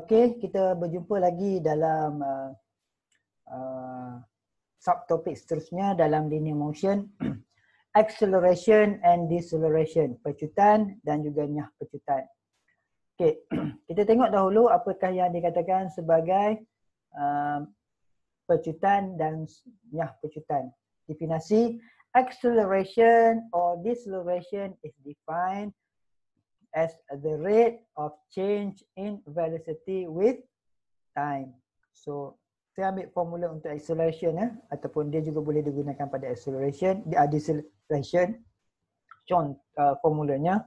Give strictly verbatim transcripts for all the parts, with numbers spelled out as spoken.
Okey, kita berjumpa lagi dalam uh, uh, subtopik seterusnya dalam linear motion. Acceleration and deceleration, pecutan dan juga nyah pecutan. Okey, kita tengok dahulu apakah yang dikatakan sebagai uh, pecutan dan nyah pecutan. Definisi, acceleration or deceleration is defined as the rate of change in velocity with time. So, saya ambil formula untuk acceleration ya, ataupun dia juga boleh digunakan pada acceleration, dia deceleration. Contoh uh, formulanya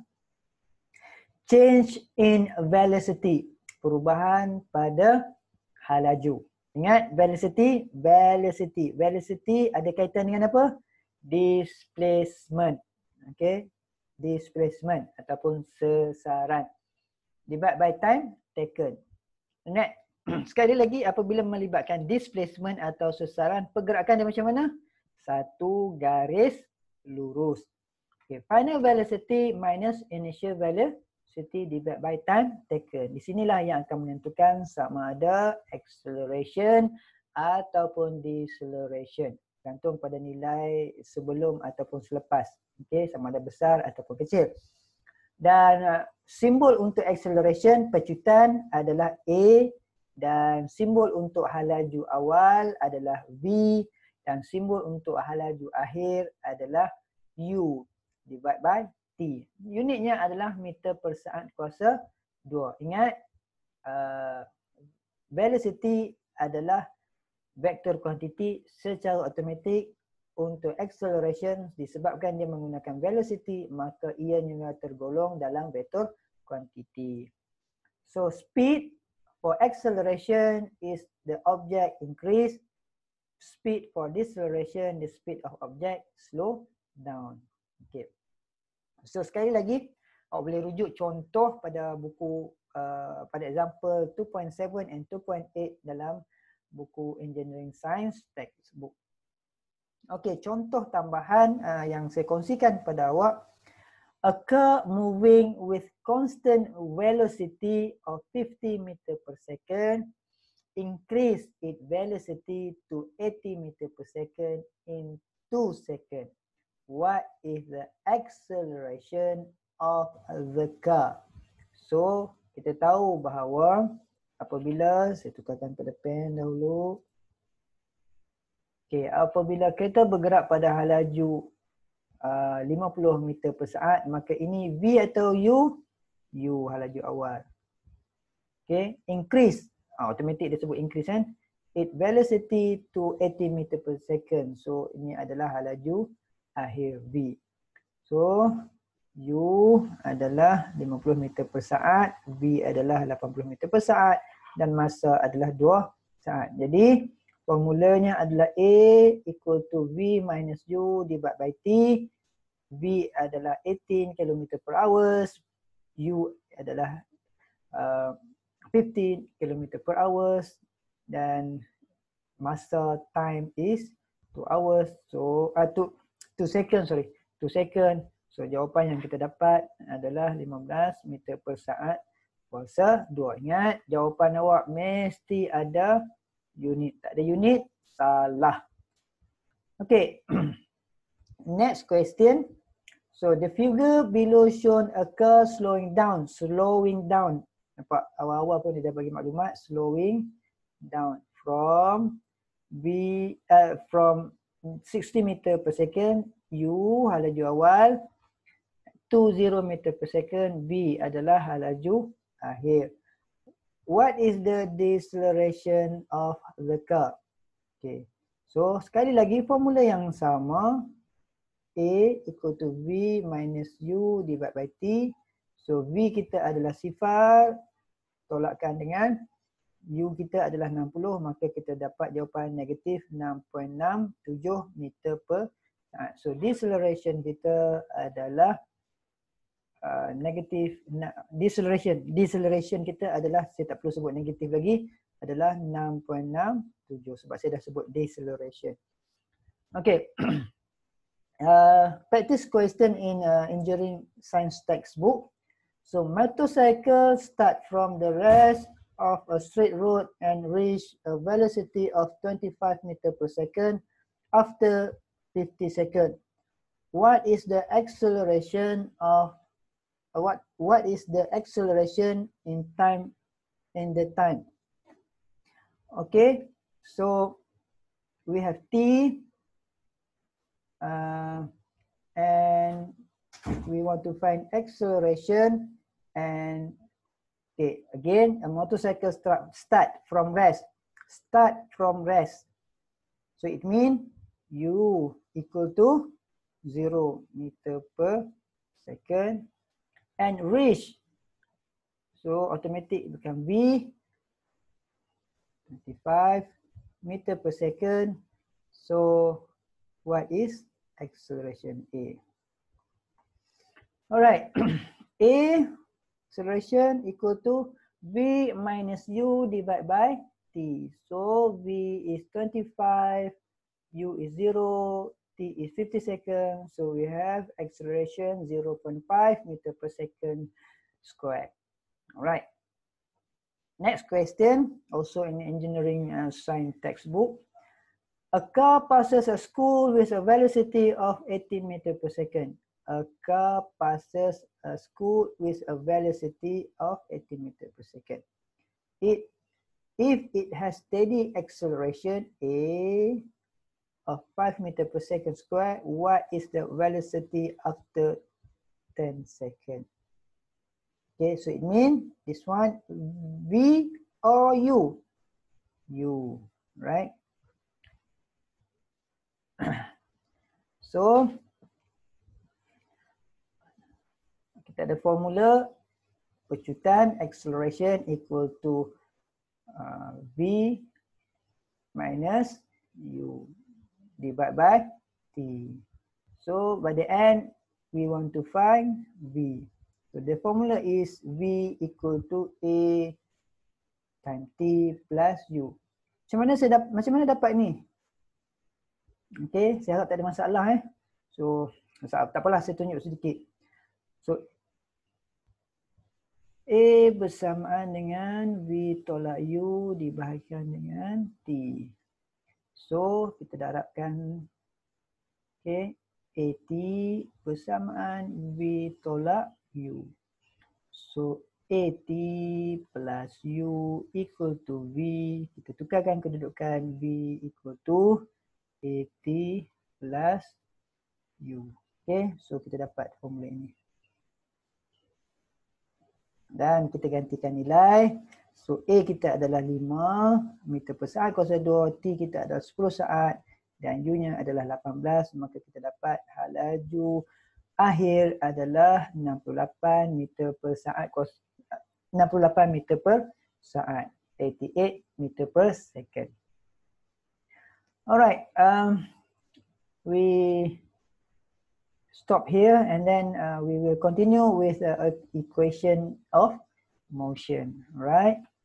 change in velocity, perubahan pada halaju. Ingat velocity, velocity, velocity ada kaitan dengan apa? Displacement. Okey. Displacement ataupun sesaran. Divide by time taken. Ingat, sekali lagi apabila melibatkan displacement atau sesaran, pergerakan dia macam mana? Satu garis lurus. Okay. Final velocity minus initial velocity divide by time taken. Di sinilah yang akan menentukan sama ada acceleration ataupun deceleration. Gantung pada nilai sebelum ataupun selepas. Okay, sama ada besar ataupun kecil. Dan uh, simbol untuk acceleration, pecutan adalah A, dan simbol untuk halaju awal adalah V, dan simbol untuk halaju akhir adalah U divide by T. Unitnya adalah meter per saat kuasa dua. Ingat, uh, velocity adalah vektor kuantiti secara automatik. Untuk acceleration disebabkan dia menggunakan velocity, maka ianya tergolong dalam vektor kuantiti. So speed for acceleration is the object increase. Speed for deceleration, the speed of object slow down. Okay. So sekali lagi, awak boleh rujuk contoh pada buku uh, pada example two point seven and two point eight dalam buku Engineering Science textbook. Okey, contoh tambahan uh, yang saya kongsikan pada awak. A car moving with constant velocity of fifty meter per second increase its velocity to eighty meter per second in two seconds. What is the acceleration of the car? So, kita tahu bahawa apabila, saya tukarkan pada pen dahulu. Okay, apabila kereta bergerak pada halaju uh, lima puluh meter per saat, maka ini V atau U? U halaju awal. Okay, increase. Uh, automatic dia sebut increase kan. Its velocity to eighty meter per second. So, ini adalah halaju akhir V. So, U adalah lima puluh meter per saat, V adalah lapan puluh meter per saat dan masa adalah dua saat. Jadi, formulanya adalah A equal to V minus U divided by T. V adalah eighteen kilometer per hour. U adalah uh, fifteen kilometer per hour. Dan masa time is two hours. So, uh, two, two seconds, sorry. two seconds. So, jawapan yang kita dapat adalah lima belas meter per saat kuasa dua. Ingat, jawapan awak mesti ada unit. Tak ada unit, salah. Okay. Next question. So the figure below shown a car slowing down. Slowing down. Nampak awal-awal pun dia dah bagi maklumat. Slowing down from V uh, from sixty meter per second. U halaju awal. twenty meter per second. V adalah halaju akhir. What is the deceleration of the car? Okay. So, sekali lagi formula yang sama. A equal to V minus U divided by T. So, V kita adalah sifar. Tolakkan dengan U kita adalah enam puluh. Maka kita dapat jawapan negatif enam perpuluhan enam tujuh meter per saat. So, deceleration kita adalah Uh, negatif na, deceleration deceleration kita adalah, saya tak perlu sebut negatif lagi, adalah enam perpuluhan enam tujuh sebab saya dah sebut deceleration. Okay. uh, practice question in uh, engineering science textbook. So motorcycle start from the rest of a straight road and reach a velocity of twenty-five meters per second after fifty seconds. What is the acceleration of uh, what what is the acceleration in time in the time? Okay, so we have t uh, and we want to find acceleration. And okay, again, a motorcycle start, start from rest. Start from rest. So it means u equal to zero meter per second and reach. So automatic become v twenty-five meter per second. So what is acceleration A? All right. A acceleration equal to v minus u divided by t. So v is twenty-five, u is zero, t is fifty seconds. So we have acceleration zero point five meter per second squared. All right. Next question, also in engineering uh, science textbook. A car passes a school with a velocity of eighteen meters per second. A car passes a school with a velocity of eighteen meters per second. It, if it has steady acceleration A of five meters per second square, what is the velocity after ten seconds? Okay, so it means this one V or U? U, right? So kita ada formula pecutan acceleration equal to uh, V minus U divided by T. So by the end we want to find V. So the formula is V equal to A times T plus U. Macam mana saya dapat macam mana dapat ni? Okay, saya harap tak ada masalah eh. So tak apalah, saya tunjuk sedikit. So A bersamaan dengan V tolak U dibahagikan dengan T. So kita darabkan, okay, A T bersamaan V tolak U. So A T plus U equal to V. Kita tukarkan kedudukan, V equal to A T plus U. Okay, so kita dapat formula ini. Dan kita gantikan nilai. So A kita adalah lima meter per saat kuasa dua, T kita adalah sepuluh saat dan U nya adalah lapan belas. Maka kita dapat hal laju akhir adalah enam puluh lapan meter per saat kuasa enam puluh lapan meter per saat, eighty-eight meter per second. Alright, um, we stop here and then uh, we will continue with the uh, equation of motion, right?